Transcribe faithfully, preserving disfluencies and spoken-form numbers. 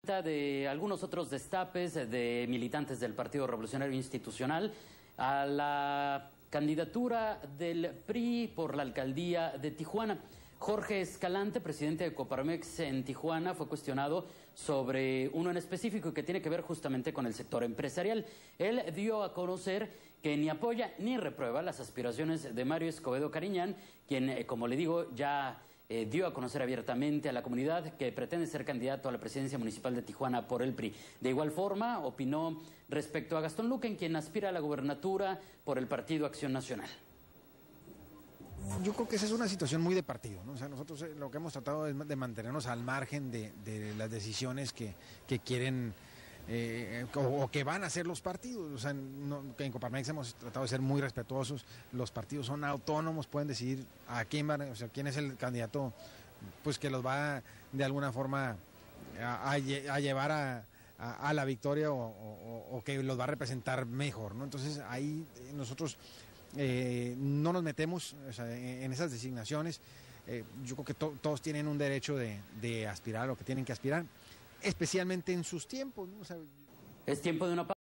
de algunos otros destapes de militantes del Partido Revolucionario Institucional a la candidatura del P R I por la alcaldía de Tijuana. Jorge Escalante, presidente de Coparmex en Tijuana, fue cuestionado sobre uno en específico que tiene que ver justamente con el sector empresarial. Él dio a conocer que ni apoya ni reprueba las aspiraciones de Mario Escobedo Cariñán, quien, eh, como le digo, ya eh, dio a conocer abiertamente a la comunidad que pretende ser candidato a la presidencia municipal de Tijuana por el P R I. De igual forma, opinó respecto a Gastón Luque, en quien aspira a la gobernatura por el Partido Acción Nacional. Yo creo que esa es una situación muy de partido, ¿no? O sea, nosotros lo que hemos tratado es de mantenernos al margen de, de las decisiones que, que quieren eh, o, o que van a hacer los partidos. O sea, no, en Coparmex hemos tratado de ser muy respetuosos. Los partidos son autónomos, pueden decidir a quién van, o sea, quién es el candidato, pues que los va de alguna forma a, a, a llevar a, a, a la victoria o, o, o que los va a representar mejor, ¿no? Entonces ahí nosotros Eh, no nos metemos, o sea, en esas designaciones. Eh, yo creo que to todos tienen un derecho de, de aspirar a lo que tienen que aspirar, especialmente en sus tiempos, ¿no? O sea, es tiempo de una